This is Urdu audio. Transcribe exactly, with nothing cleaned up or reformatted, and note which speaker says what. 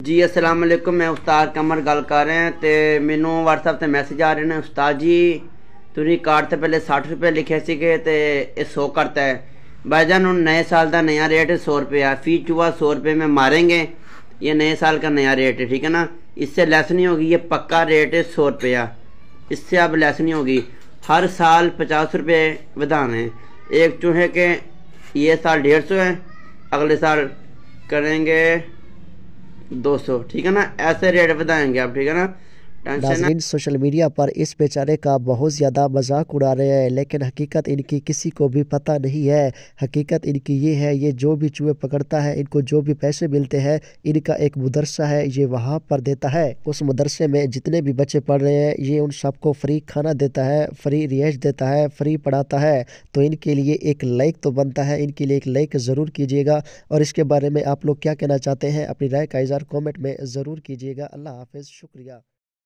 Speaker 1: جی السلام علیکم، میں استاد قمر گل کر رہے ہیں تے مینوں واٹس ایپ تے میسج آ رہے ہیں استاد جی تسی کارڈ تے پہلے ساٹھ روپے لکھے سیگے تے یہ سو کرتا ہے بھائی جان۔ ہوں نئے سال دا نیا ریٹ سو روپیہ فی چوہا سو روپے میں ماریں گے، یہ نئے سال کا نیا ریٹ ہے، ٹھیک ہے نا، اس سے لیس نہیں ہوگی، یہ پکا ریٹ ہے سو روپیہ، اس سے اب لیس نہیں ہوگی۔ ہر سال پچاس روپے ودھانے ہیں، ایک چوہے کے یہ سال ڈیڑھ سو ہے، اگلے سال کریں گے دو سو، ٹھیک ہے نا، ایسے ریٹ بتائیں گے آپ، ٹھیک ہے نا۔
Speaker 2: ناظرین سوشل میڈیا پر اس بیچارے کا بہت زیادہ مذاق اڑا رہے ہیں، لیکن حقیقت ان کی کسی کو بھی پتہ نہیں ہے۔ حقیقت ان کی یہ ہے، یہ جو بھی چوہے پکڑتا ہے، ان کو جو بھی پیسے ملتے ہیں، ان کا ایک مدرسہ ہے، یہ وہاں پر دیتا ہے۔ اس مدرسے میں جتنے بھی بچے پڑھ رہے ہیں، یہ ان سب کو فری کھانا دیتا ہے، فری رہائش دیتا ہے، فری پڑھاتا ہے۔ تو ان کے لیے ایک لائک تو بنتا ہے، ان کے لیے ایک لائک ضرور کیجیے گا، اور اس کے بارے میں آپ لوگ کیا کہنا چاہتے ہیں اپنی رائے کا اظہار کامنٹ میں ضرور کیجیے گا۔ اللہ حافظ، شکریہ۔